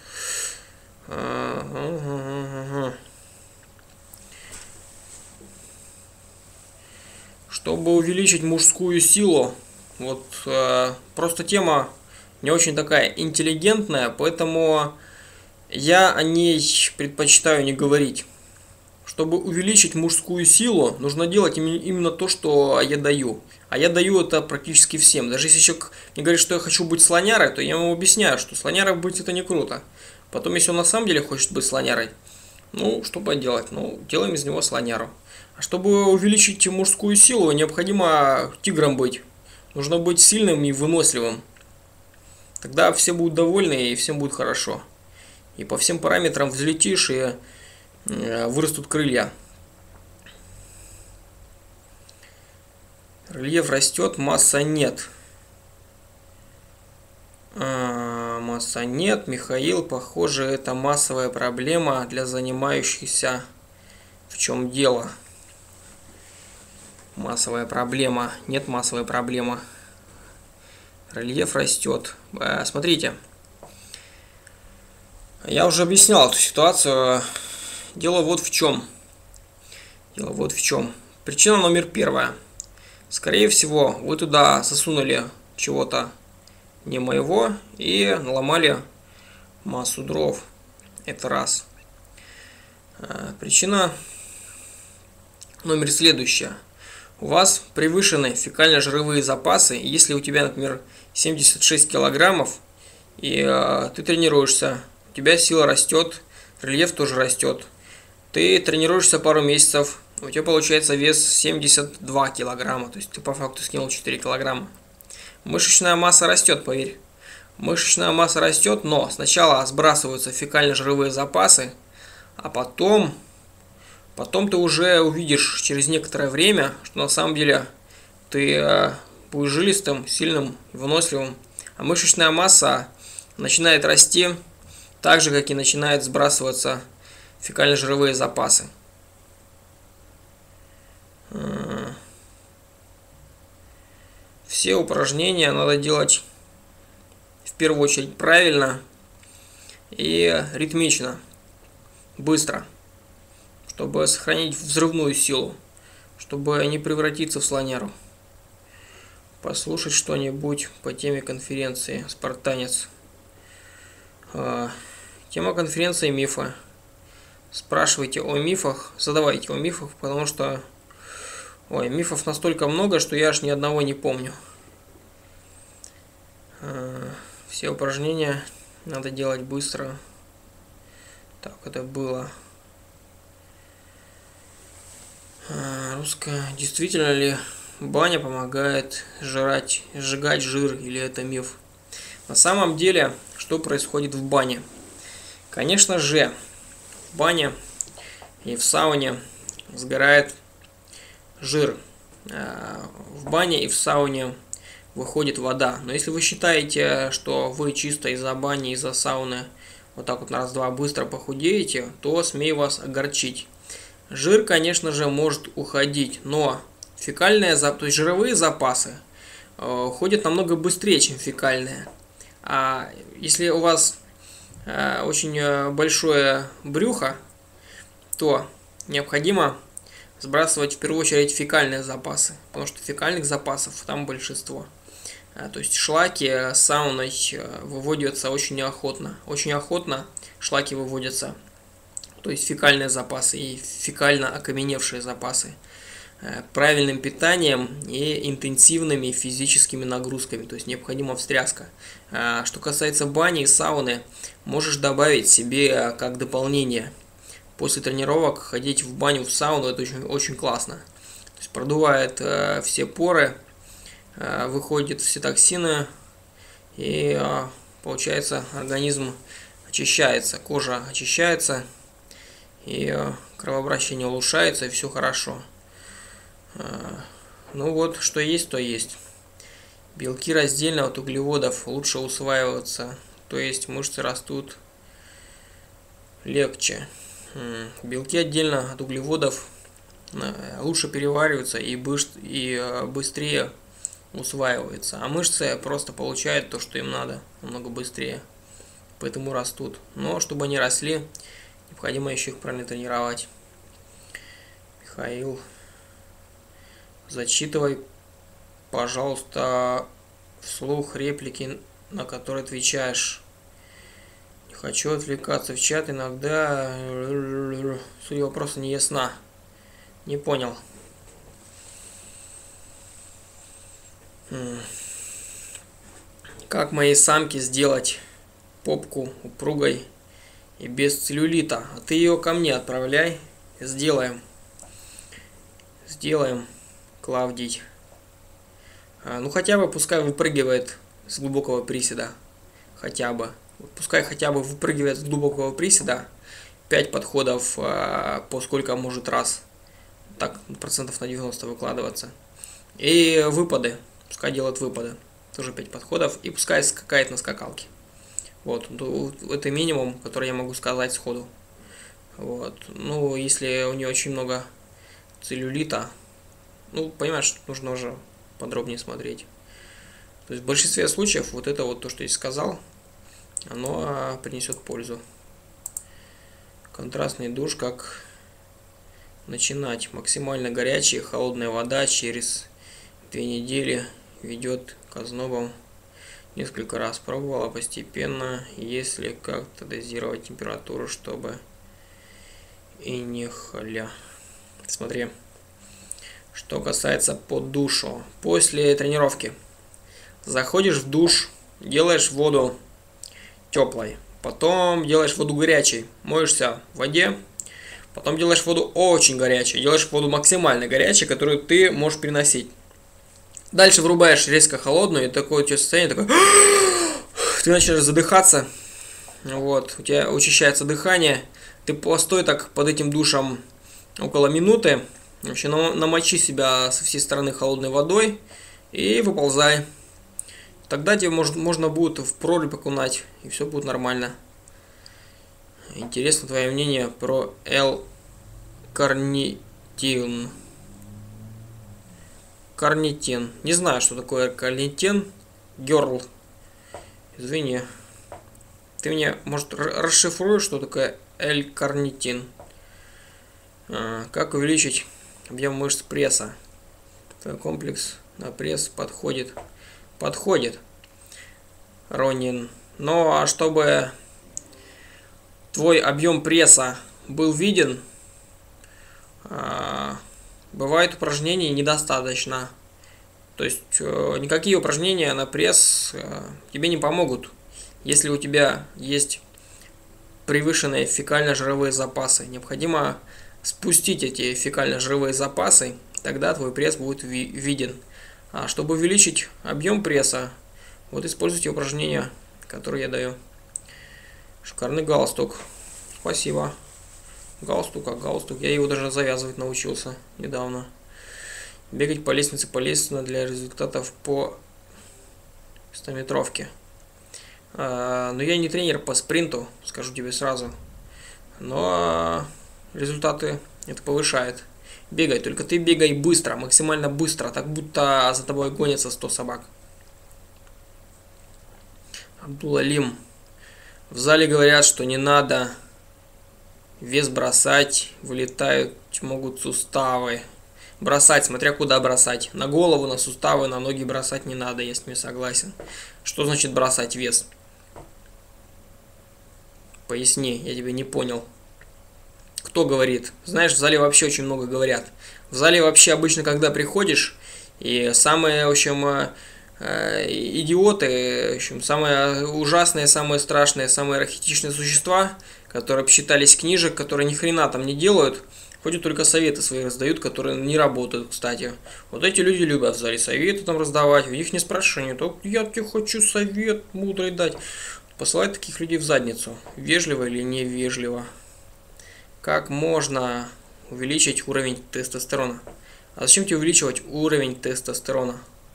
Чтобы увеличить мужскую силу, вот просто тема не очень такая интеллигентная, поэтому я о ней предпочитаю не говорить. Чтобы увеличить мужскую силу, нужно делать именно то, что я даю. А я даю это практически всем. Даже если человек мне говорит, что я хочу быть слонярой, то я ему объясняю, что слонярой быть это не круто. Потом, если он на самом деле хочет быть слонярой, ну, что поделать? Ну, делаем из него слоняру. А чтобы увеличить мужскую силу, необходимо тигром быть. Нужно быть сильным и выносливым. Тогда все будут довольны и всем будет хорошо. И по всем параметрам взлетишь и вырастут крылья. Рельеф растет, масса нет. Масса нет. Михаил, похоже, это массовая проблема для занимающихся. В чем дело? Массовая проблема. Нет массовой проблемы. Рельеф растет. Смотрите. Я уже объяснял эту ситуацию. Дело вот в чем. Причина номер первая. Скорее всего, вы туда засунули чего-то не моего и наломали массу дров. Это раз. Причина номер следующая. У вас превышены фекально-жировые запасы. Если у тебя, например, 76 килограммов, и ты тренируешься, у тебя сила растет, рельеф тоже растет. Ты тренируешься пару месяцев, у тебя получается вес 72 килограмма, то есть ты по факту скинул 4 килограмма. Мышечная масса растет, поверь. Мышечная масса растет, но сначала сбрасываются фекально-жировые запасы, а потом ты уже увидишь через некоторое время, что на самом деле ты будешь жилистым, сильным, выносливым, а мышечная масса начинает расти так же, как и начинают сбрасываться фекально-жировые запасы. Все упражнения надо делать в первую очередь правильно и ритмично, быстро, чтобы сохранить взрывную силу, чтобы не превратиться в слоняру. Послушать что-нибудь по теме конференции «Спартанец». Тема конференции «Мифы». Спрашивайте о мифах, задавайте о мифах, потому что мифов настолько много, что я аж ни одного не помню. Все упражнения надо делать быстро. Так, это было. Русская. Действительно ли баня помогает сжигать жир, или это миф? На самом деле, что происходит в бане? Конечно же, в бане и в сауне сгорает жир. В бане и в сауне выходит вода. Но если вы считаете, что вы чисто из-за бани, из-за сауны вот так вот на раз-два быстро похудеете, то смею вас огорчить. Жир, конечно же, может уходить, но то есть жировые запасы уходят намного быстрее, чем фекальные. А если у вас очень большое брюхо, то необходимо сбрасывать в первую очередь фекальные запасы, потому что фекальных запасов там большинство. То есть шлаки сауной выводятся очень неохотно. Очень охотно шлаки выводятся, то есть фекальные запасы и фекально окаменевшие запасы, правильным питанием и интенсивными физическими нагрузками, то есть необходима встряска. Что касается бани и сауны, можешь добавить себе как дополнение. После тренировок ходить в баню, в сауну, это очень, очень классно. То есть продувает все поры, выходят все токсины, и получается организм очищается, кожа очищается, и кровообращение улучшается, и все хорошо. Ну вот, что есть, то есть. Белки раздельно от углеводов лучше усваиваются, то есть мышцы растут легче. Белки отдельно от углеводов лучше перевариваются и быстрее усваиваются, а мышцы просто получают то, что им надо, намного быстрее, поэтому растут. Но чтобы они росли, необходимо еще их правильно тренировать. Михаил, зачитывай, пожалуйста, вслух реплики, на которые отвечаешь. Не хочу отвлекаться в чат, иногда суть вопроса не ясна. Не понял. Как моей самке сделать попку упругой и без целлюлита? А ты ее ко мне отправляй. Сделаем, Клавдий. Ну хотя бы пускай выпрыгивает с глубокого приседа. Хотя бы. Пускай хотя бы выпрыгивает с глубокого приседа. 5 подходов по сколько может раз. Так, процентов на 90 выкладываться. И выпады. Пускай делает выпады. Тоже 5 подходов. И пускай скакает на скакалке. Вот. Это минимум, который я могу сказать сходу. Вот. Ну, если у нее очень много целлюлита, ну, понимаешь, нужно уже подробнее смотреть. То есть в большинстве случаев вот это вот то, что я сказал, оно принесет пользу. Контрастный душ, как начинать? Максимально горячая холодная вода через 2 недели ведет к ознобам. Несколько раз пробовала постепенно, если как-то дозировать температуру, чтобы и не халя. Смотри, что касается под душу. После тренировки заходишь в душ, делаешь воду теплой, потом делаешь воду горячей, моешься в воде, Потом делаешь воду очень горячей, делаешь воду максимально горячей, которую ты можешь переносить. Дальше врубаешь резко холодную, и такое у тебя состояние такое... Ты начинаешь задыхаться, вот, у тебя учащается дыхание, ты постой так под этим душем около минуты, вообще намочи себя со всей стороны холодной водой и выползай. Тогда тебе можно будет в прорубь окунать, и все будет нормально. Интересно твое мнение про L-карнитин. Карнитин. Не знаю, что такое карнитин. Герл. Извини. Ты мне, может, расшифруешь, что такое L-карнитин? Как увеличить объем мышц пресса? Твой комплекс на пресс подходит. Подходит. Ронин. Ну, а чтобы твой объем пресса был виден, бывает упражнений недостаточно. То есть никакие упражнения на пресс тебе не помогут, если у тебя есть превышенные фекально-жировые запасы. Необходимо спустить эти фекально-жировые запасы, тогда твой пресс будет виден. А чтобы увеличить объем пресса, вот используйте упражнения, которые я даю. Шикарный галстук. Спасибо. Галстук, как галстук. Я его даже завязывать научился недавно. Бегать по лестнице полезно для результатов по 100-метровке. Но я не тренер по спринту, скажу тебе сразу. Но результаты это повышает. Бегай, только ты бегай быстро, максимально быстро, так будто за тобой гонятся 100 собак. Абдул-Алим. В зале говорят, что не надо вес бросать, вылетают могут суставы. Бросать, смотря куда бросать. На голову, на суставы, на ноги бросать не надо, я с ними согласен. Что значит бросать вес? Поясни, я тебя не понял. Кто говорит? Знаешь, в зале вообще очень много говорят. В зале вообще обычно, когда приходишь, и самые, в общем, идиоты, в общем, самые ужасные, самые страшные, самые архетичные существа, которые обсчитались книжек, которые ни хрена там не делают, ходят только советы свои раздают, которые не работают, кстати. Вот эти люди любят в зале советы там раздавать, у них не спрашивают, я тебе хочу совет мудрый дать. Посылать таких людей в задницу, вежливо или невежливо. Как можно увеличить уровень тестостерона? А зачем тебе увеличивать уровень тестостерона?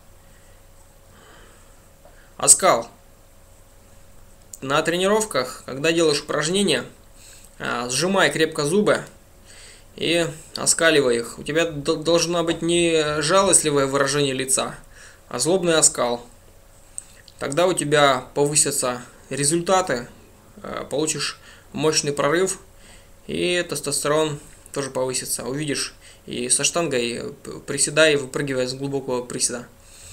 Оскал. На тренировках, когда делаешь упражнения, сжимай крепко зубы и оскаливай их. У тебя должно быть не жалостливое выражение лица, а злобный оскал. Тогда у тебя повысятся результаты, получишь мощный прорыв, и тестостерон тоже повысится. Увидишь, и со штангой приседай, выпрыгивая с глубокого приседа.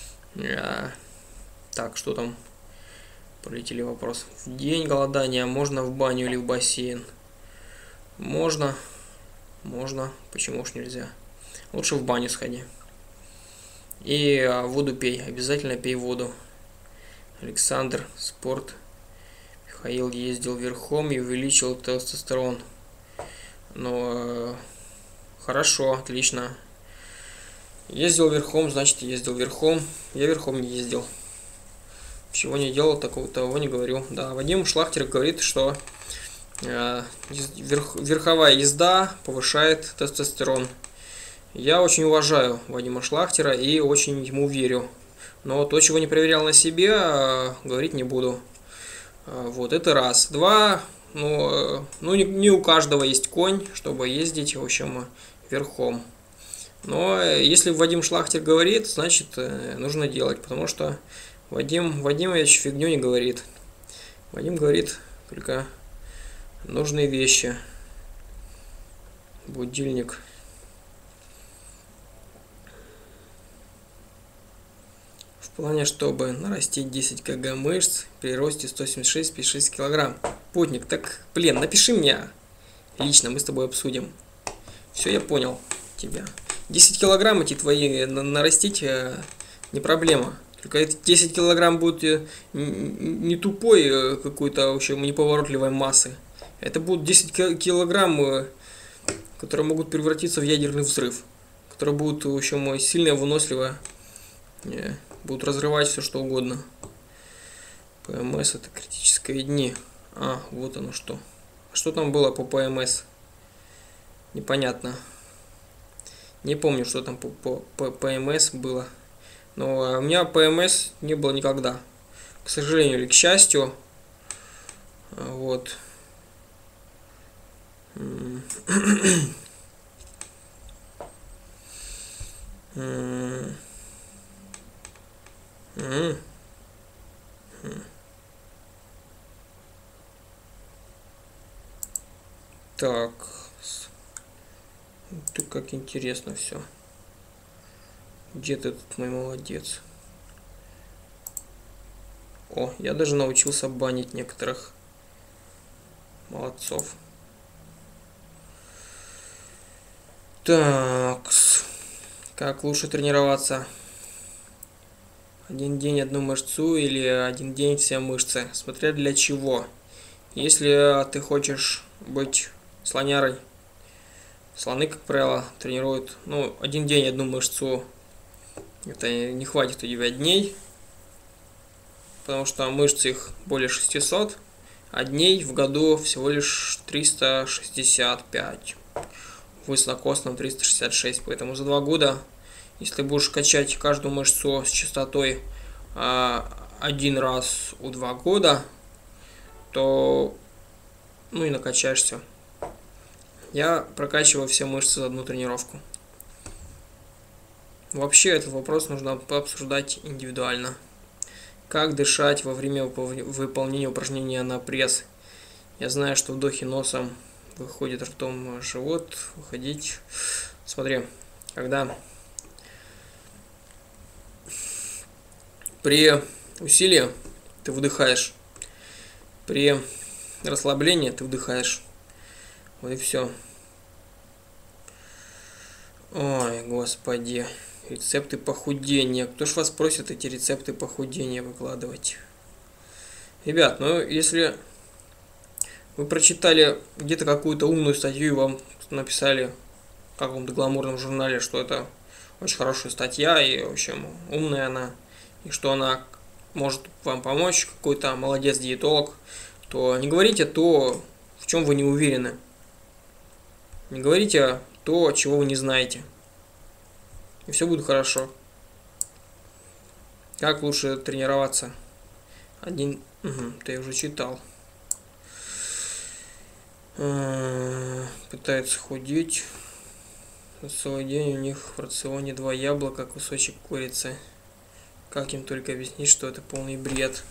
Так, что там? Полетели вопрос. В день голодания можно в баню или в бассейн? Можно. Можно. Почему уж нельзя? Лучше в баню сходи. И воду пей. Обязательно пей воду. Александр. Спорт. Михаил ездил верхом и увеличил тестостерон. Ну, хорошо, отлично. Ездил верхом, значит ездил верхом. Я верхом не ездил. Чего не делал, того не говорю. Да, Вадим Шлахтер говорит, что верховая езда повышает тестостерон. Я очень уважаю Вадима Шлахтера и очень ему верю. Но то, чего не проверял на себе, говорить не буду. Вот, это раз. Два, не у каждого есть конь, чтобы ездить, в общем, верхом. Но если Вадим Шлахтер говорит, значит, нужно делать, потому что Вадимович фигню не говорит. Вадим говорит только нужные вещи. Будильник. В плане, чтобы нарастить 10 кг мышц при росте 176-56 кг. Путник, так, блин, напиши мне лично, мы с тобой обсудим. Все, я понял тебя. 10 килограмм эти твои нарастить не проблема. Только эти 10 килограмм будет не тупой какой-то, в общем, неповоротливой массы. Это будут 10 килограмм которые могут превратиться в ядерный взрыв, которые будут, в общем, сильно выносливые, будут разрывать все что угодно. ПМС это критические дни. А, вот оно что. Что там было по ПМС? Непонятно. Не помню, что там по ПМС было. Но у меня ПМС не было никогда. К сожалению или к счастью. Вот. Так. Ты как интересно все. Где ты тут, мой молодец? О, я даже научился банить некоторых молодцов. Так. Как лучше тренироваться? Один день одну мышцу или один день все мышцы? Смотря для чего. Если ты хочешь быть слонярой, слоны, как правило, тренируют, ну, один день одну мышцу. Это не хватит у тебя дней, потому что мышц их более 600, а дней в году всего лишь 365. В высококосном 366, поэтому за 2 года, если ты будешь качать каждую мышцу с частотой 1 раз у 2 года, то ну и накачаешься. Я прокачиваю все мышцы за одну тренировку. Вообще этот вопрос нужно обсуждать индивидуально. Как дышать во время выполнения упражнения на пресс? Я знаю, что вдохи носом, выходит ртом живот, выходить. Смотри, когда при усилии ты выдыхаешь, при расслаблении ты вдыхаешь. Вот и все. Ой, господи. Рецепты похудения. Кто ж вас просит эти рецепты похудения выкладывать? Ребят, ну если вы прочитали где-то какую-то умную статью и вам написали в каком-то гламурном журнале, что это очень хорошая статья и, в общем, умная она, и что она может вам помочь, какой-то молодец-диетолог, то не говорите то, в чем вы не уверены. Не говорите то, чего вы не знаете. И все будет хорошо. Как лучше тренироваться? Ты уже читал. Пытаются худеть. На целый день у них в рационе 2 яблока, кусочек курицы. Как им только объяснить, что это полный бред?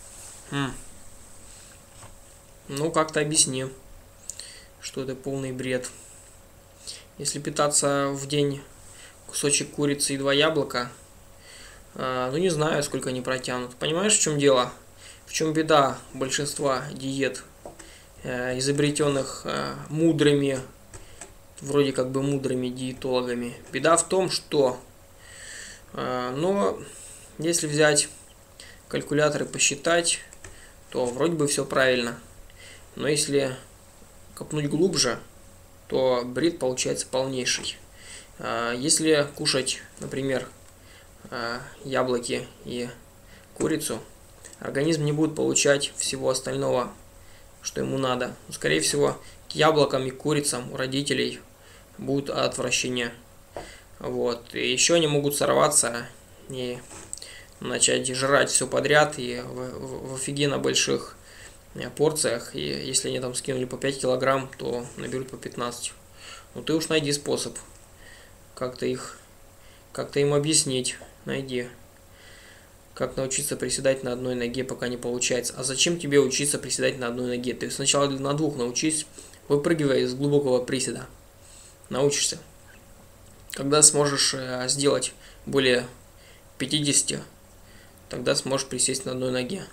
Ну, как-то объясни, что это полный бред. Если питаться в день кусочек курицы и 2 яблока, ну не знаю, сколько они протянут. Понимаешь, в чем дело? В чем беда большинства диет, изобретенных мудрыми, вроде как бы мудрыми диетологами? Беда в том, что, если взять калькулятор и посчитать, то вроде бы все правильно. Но если копнуть глубже, то бред получается полнейший. Если кушать, например, яблоки и курицу, организм не будет получать всего остального, что ему надо. Скорее всего, к яблокам и курицам у родителей будет отвращение. Вот. И еще они могут сорваться и начать жрать все подряд и в офигенно больших порциях. И если они там скинули по 5 килограмм, то наберут по 15. Ну ты уж найди способ. Как-то им объяснить. Найди. Как научиться приседать на одной ноге, пока не получается. А зачем тебе учиться приседать на одной ноге? Ты сначала на 2 научись, выпрыгивая из глубокого приседа. Научишься. Когда сможешь сделать более 50, тогда сможешь присесть на одной ноге.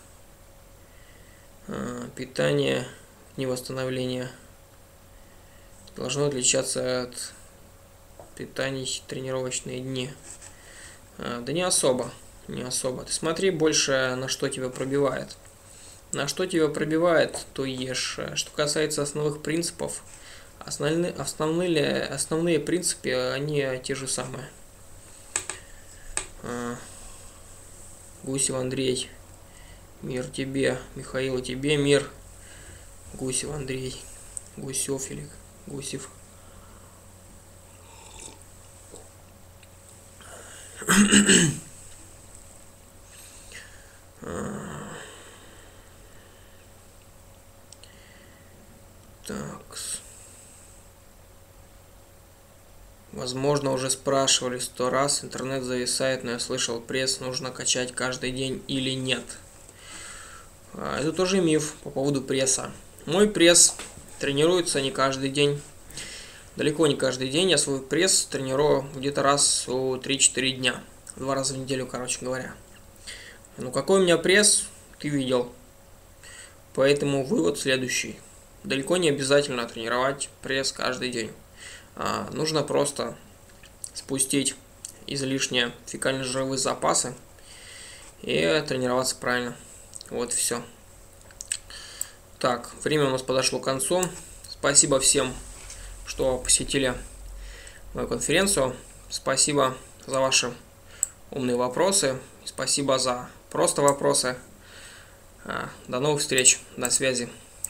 Питание, дни восстановления должно отличаться от питаний тренировочные дни. Да не особо. Не особо. Ты смотри больше, на что тебя пробивает. На что тебя пробивает, то ешь. Что касается основных принципов, Основные принципы, они те же самые. Гусев Андрей. Мир тебе. Михаил, тебе мир. Гусев Андрей. Гусев или Гусев. Так. Возможно, уже спрашивали 100 раз, интернет зависает, но я слышал, пресс нужно качать каждый день или нет. Это тоже миф по поводу пресса. Мой пресс тренируется не каждый день. Далеко не каждый день. Я свой пресс тренирую где-то раз в 3-4 дня. 2 раза в неделю, короче говоря. Ну какой у меня пресс, ты видел. Поэтому вывод следующий. Далеко не обязательно тренировать пресс каждый день. Нужно просто спустить излишние фекально-жировые запасы и тренироваться правильно. Вот и все. Так, время у нас подошло к концу. Спасибо всем, что посетили мою конференцию. Спасибо за ваши умные вопросы. Спасибо за просто вопросы. До новых встреч. До связи.